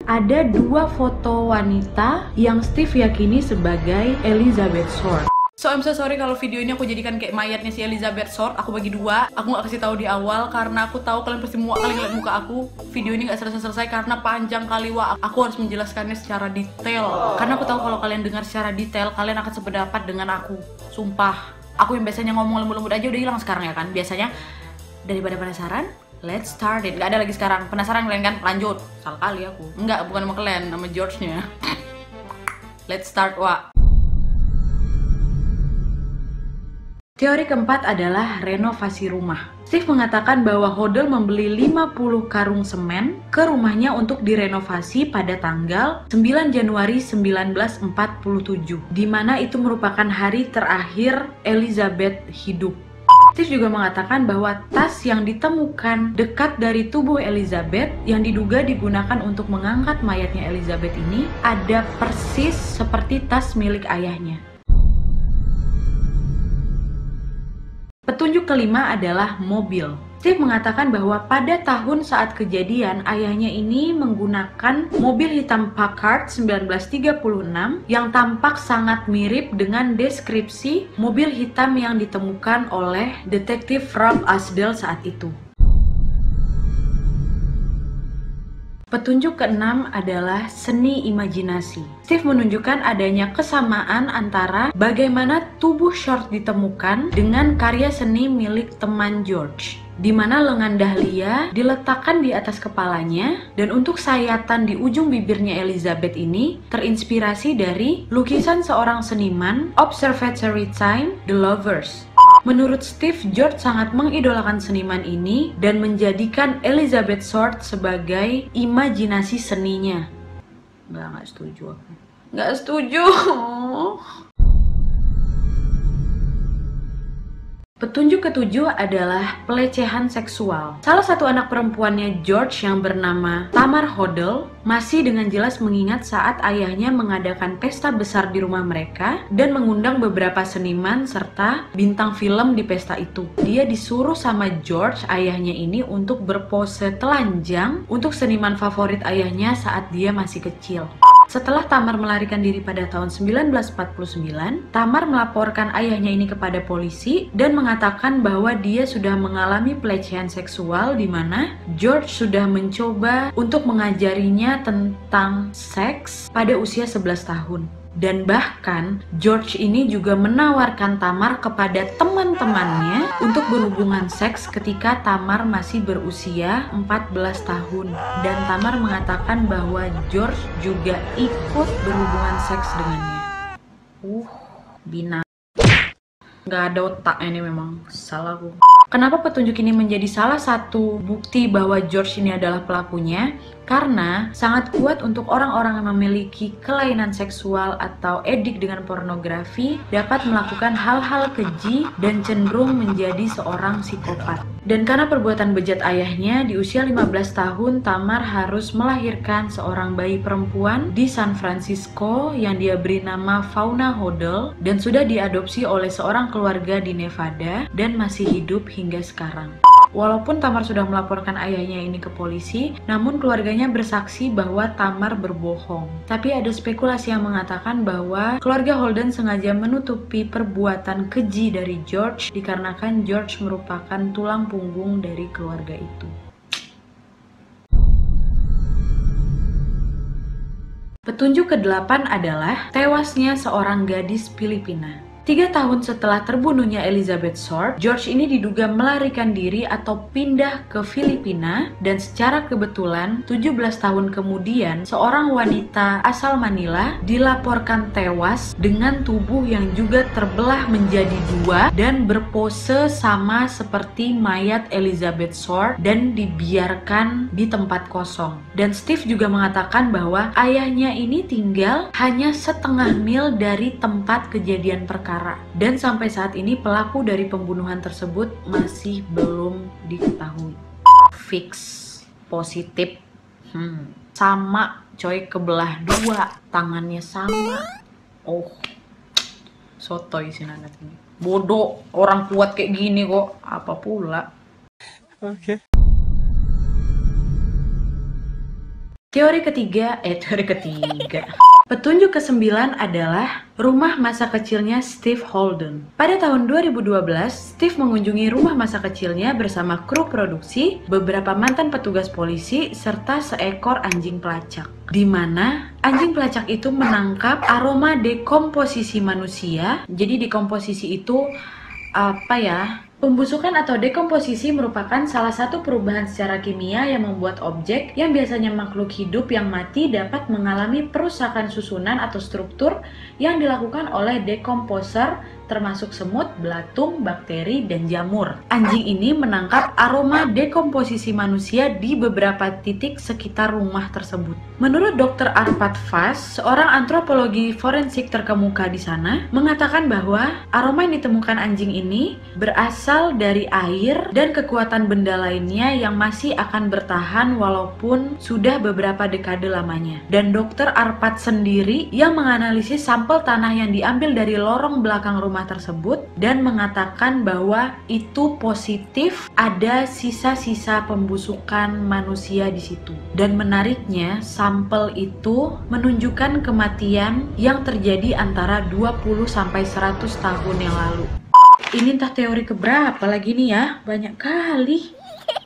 Ada dua foto wanita yang Steve yakini sebagai Elizabeth Short. So I'm so sorry kalau video ini aku jadikan kayak mayatnya si Elizabeth Short. Aku bagi dua. Aku nggak kasih tahu di awal karena aku tahu kalian pasti muak kali ngeliat muka aku. Video ini nggak selesai-selesai karena panjang kali. Wah, aku harus menjelaskannya secara detail. Karena aku tahu kalau kalian dengar secara detail, kalian akan sependapat dengan aku. Sumpah. Aku yang biasanya ngomong lembut-lembut aja udah hilang sekarang ya kan. Biasanya daripada penasaran, let's start it. Gak ada lagi sekarang. Penasaran kalian kan? Lanjut. Salah kali aku. Enggak, bukan sama kalian, sama George-nya. Let's start, Wak. Teori keempat adalah renovasi rumah. Steve mengatakan bahwa Hodel membeli 50 karung semen ke rumahnya untuk direnovasi pada tanggal 9 Januari 1947, di mana itu merupakan hari terakhir Elizabeth hidup. Steve juga mengatakan bahwa tas yang ditemukan dekat dari tubuh Elizabeth yang diduga digunakan untuk mengangkat mayatnya Elizabeth ini ada persis seperti tas milik ayahnya. Petunjuk kelima adalah mobil. Steve mengatakan bahwa pada tahun saat kejadian, ayahnya ini menggunakan mobil hitam Packard 1936 yang tampak sangat mirip dengan deskripsi mobil hitam yang ditemukan oleh detektif Rob Asdell saat itu. Petunjuk keenam adalah seni imajinasi. Steve menunjukkan adanya kesamaan antara bagaimana tubuh Short ditemukan dengan karya seni milik teman George, di mana lengan dahlia diletakkan di atas kepalanya, dan untuk sayatan di ujung bibirnya Elizabeth ini terinspirasi dari lukisan seorang seniman Observatory Time, The Lovers. Menurut Steve, George sangat mengidolakan seniman ini dan menjadikan Elizabeth Short sebagai imajinasi seninya. Nggak setuju aku. Nggak setuju. Petunjuk ketujuh adalah pelecehan seksual. Salah satu anak perempuannya George yang bernama Tamar Hodel masih dengan jelas mengingat saat ayahnya mengadakan pesta besar di rumah mereka dan mengundang beberapa seniman serta bintang film di pesta itu. Dia disuruh sama George, ayahnya ini, untuk berpose telanjang untuk seniman favorit ayahnya saat dia masih kecil. Setelah Tamar melarikan diri pada tahun 1949, Tamar melaporkan ayahnya ini kepada polisi dan mengatakan bahwa dia sudah mengalami pelecehan seksual di mana George sudah mencoba untuk mengajarinya tentang seks pada usia 11 tahun. Dan bahkan George ini juga menawarkan Tamar kepada teman-temannya untuk berhubungan seks ketika Tamar masih berusia 14 tahun. Dan Tamar mengatakan bahwa George juga ikut berhubungan seks dengannya. Bina. Nggak ada otak ini, memang salah aku. Kenapa petunjuk ini menjadi salah satu bukti bahwa George ini adalah pelakunya? Karena sangat kuat untuk orang-orang yang memiliki kelainan seksual atau edik dengan pornografi dapat melakukan hal-hal keji dan cenderung menjadi seorang psikopat. Dan karena perbuatan bejat ayahnya, di usia 15 tahun Tamar harus melahirkan seorang bayi perempuan di San Francisco yang dia beri nama Fauna Hodel dan sudah diadopsi oleh seorang keluarga di Nevada dan masih hidup hingga sekarang. Walaupun Tamar sudah melaporkan ayahnya ini ke polisi, namun keluarganya bersaksi bahwa Tamar berbohong. Tapi ada spekulasi yang mengatakan bahwa keluarga Holden sengaja menutupi perbuatan keji dari George dikarenakan George merupakan tulang punggung dari keluarga itu. Petunjuk ke-8 adalah tewasnya seorang gadis Filipina. 3 tahun setelah terbunuhnya Elizabeth Short, George ini diduga melarikan diri atau pindah ke Filipina, dan secara kebetulan 17 tahun kemudian seorang wanita asal Manila dilaporkan tewas dengan tubuh yang juga terbelah menjadi dua dan berpose sama seperti mayat Elizabeth Short dan dibiarkan di tempat kosong. Dan Steve juga mengatakan bahwa ayahnya ini tinggal hanya setengah mil dari tempat kejadian perkara. Dan sampai saat ini pelaku dari pembunuhan tersebut masih belum diketahui. Fix positif. Sama coy, kebelah dua, tangannya sama. Sotoy si Nanat ini. Bodoh, orang kuat kayak gini kok. Apa pula? Oke. Teori ketiga. Petunjuk ke-9 adalah rumah masa kecilnya Steve Holden. Pada tahun 2012, Steve mengunjungi rumah masa kecilnya bersama kru produksi, beberapa mantan petugas polisi, serta seekor anjing pelacak. Di mana anjing pelacak itu menangkap aroma dekomposisi manusia. Jadi dekomposisi itu apa ya? Pembusukan atau dekomposisi merupakan salah satu perubahan secara kimia yang membuat objek yang biasanya makhluk hidup yang mati dapat mengalami perusakan susunan atau struktur yang dilakukan oleh dekomposer termasuk semut, belatung, bakteri, dan jamur. Anjing ini menangkap aroma dekomposisi manusia di beberapa titik sekitar rumah tersebut. Menurut Dr. Arpad Vaz, seorang antropologi forensik terkemuka di sana, mengatakan bahwa aroma yang ditemukan anjing ini berasal dari air dan kekuatan benda lainnya yang masih akan bertahan walaupun sudah beberapa dekade lamanya. Dan Dr. Arpad sendiri yang menganalisis sampel tanah yang diambil dari lorong belakang rumah tersebut dan mengatakan bahwa itu positif, ada sisa-sisa pembusukan manusia di situ. Dan menariknya, sampel itu menunjukkan kematian yang terjadi antara 20 sampai 100 tahun yang lalu. Ini entah teori keberapa lagi nih ya, banyak kali.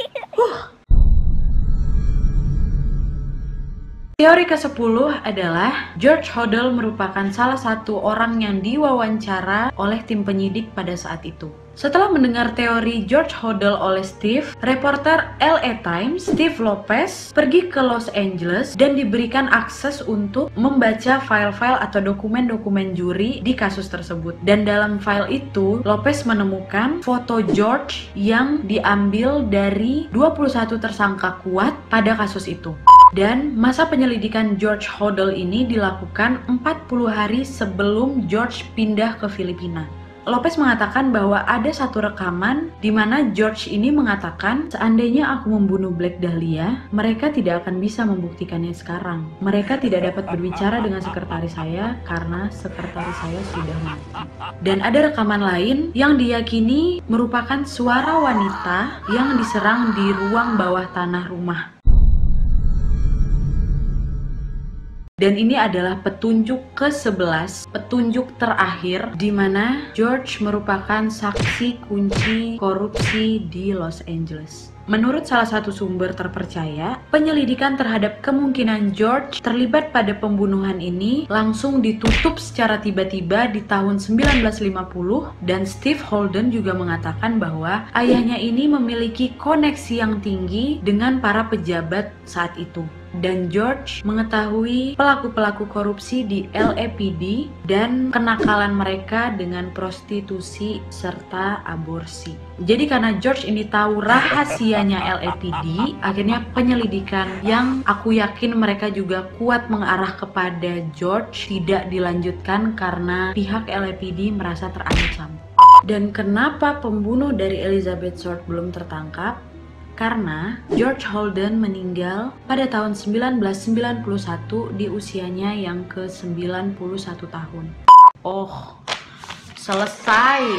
Teori ke-10 adalah George Hodel merupakan salah satu orang yang diwawancara oleh tim penyidik pada saat itu. Setelah mendengar teori George Hodel oleh Steve, reporter LA Times, Steve Lopez, pergi ke Los Angeles dan diberikan akses untuk membaca file-file atau dokumen-dokumen juri di kasus tersebut. Dan dalam file itu, Lopez menemukan foto George yang diambil dari 21 tersangka kuat pada kasus itu. Dan masa penyelidikan George Hodel ini dilakukan 40 hari sebelum George pindah ke Filipina. Lopez mengatakan bahwa ada satu rekaman di mana George ini mengatakan, seandainya aku membunuh Black Dahlia, mereka tidak akan bisa membuktikannya sekarang. Mereka tidak dapat berbicara dengan sekretaris saya karena sekretaris saya sudah mati. Dan ada rekaman lain yang diyakini merupakan suara wanita yang diserang di ruang bawah tanah rumah. Dan ini adalah petunjuk ke-11, petunjuk terakhir di mana George merupakan saksi kunci korupsi di Los Angeles. Menurut salah satu sumber terpercaya, penyelidikan terhadap kemungkinan George terlibat pada pembunuhan ini langsung ditutup secara tiba-tiba di tahun 1950 dan Steve Holden juga mengatakan bahwa ayahnya ini memiliki koneksi yang tinggi dengan para pejabat saat itu. Dan George mengetahui pelaku-pelaku korupsi di LAPD dan kenakalan mereka dengan prostitusi serta aborsi. Jadi karena George ini tahu rahasianya LAPD, akhirnya penyelidikan yang aku yakin mereka juga kuat mengarah kepada George tidak dilanjutkan karena pihak LAPD merasa terancam. Dan kenapa pembunuh dari Elizabeth Short belum tertangkap? Karena George Holden meninggal pada tahun 1991 di usianya yang ke-91 tahun. Oh, selesai.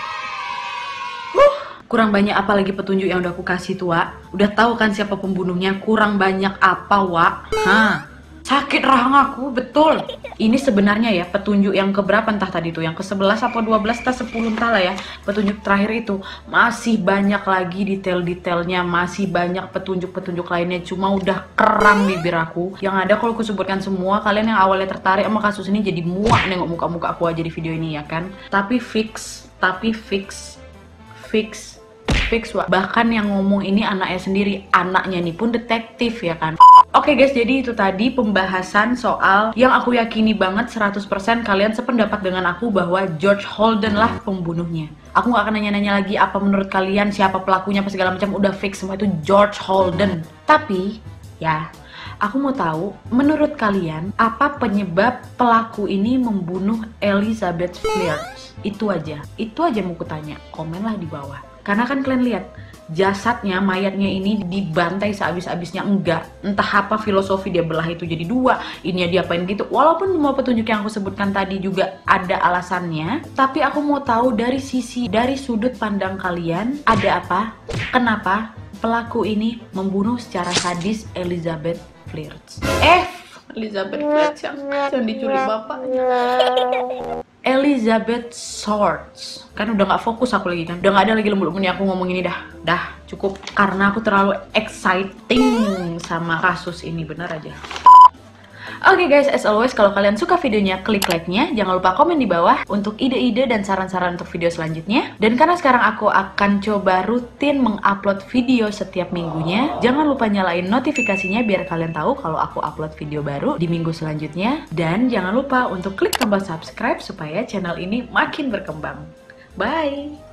Kurang banyak apa lagi petunjuk yang udah aku kasih tuh, Wak? Udah tahu kan siapa pembunuhnya? Kurang banyak apa, Wak? Sakit rahang aku, betul. Ini sebenarnya ya petunjuk yang keberapa entah tadi tuh, yang ke-11 apa 12 atau 10 entah lah ya. Petunjuk terakhir itu masih banyak lagi detail-detailnya, masih banyak petunjuk-petunjuk lainnya, cuma udah keram bibir aku. Yang ada kalau aku sebutkan semua, kalian yang awalnya tertarik sama kasus ini jadi muak nengok muka-muka aku aja di video ini ya kan. Tapi fix, Wak. Bahkan yang ngomong ini anaknya sendiri, anaknya nih pun detektif ya kan. Oke guys, jadi itu tadi pembahasan soal yang aku yakini banget 100% kalian sependapat dengan aku bahwa George Holden lah pembunuhnya. Aku gak akan nanya-nanya lagi apa menurut kalian, siapa pelakunya, apa segala macam, udah fix semua itu George Holden. Tapi ya, aku mau tahu menurut kalian apa penyebab pelaku ini membunuh Elizabeth Fleurs. Itu aja mau kutanya, komenlah di bawah. Karena kan kalian lihat jasadnya, mayatnya ini dibantai sehabis-habisnya, enggak. Entah apa filosofi dia belah itu jadi dua, ini dia diapain gitu. Walaupun semua petunjuk yang aku sebutkan tadi juga ada alasannya, tapi aku mau tahu dari sudut pandang kalian, ada apa? Kenapa pelaku ini membunuh secara sadis Elizabeth Flirts. Elizabeth Flirts yang diculik bapaknya. Elizabeth Swords. Kan udah nggak fokus aku lagi kan. Udah nggak ada lagi lembut-lembutnya aku ngomong ini dah. Dah cukup karena aku terlalu exciting sama kasus ini, bener aja. Oke guys, as always kalau kalian suka videonya klik like-nya, jangan lupa komen di bawah untuk ide-ide dan saran-saran untuk video selanjutnya. Dan karena sekarang aku akan coba rutin mengupload video setiap minggunya, jangan lupa nyalain notifikasinya biar kalian tahu kalau aku upload video baru di minggu selanjutnya. Dan jangan lupa untuk klik tombol subscribe supaya channel ini makin berkembang. Bye!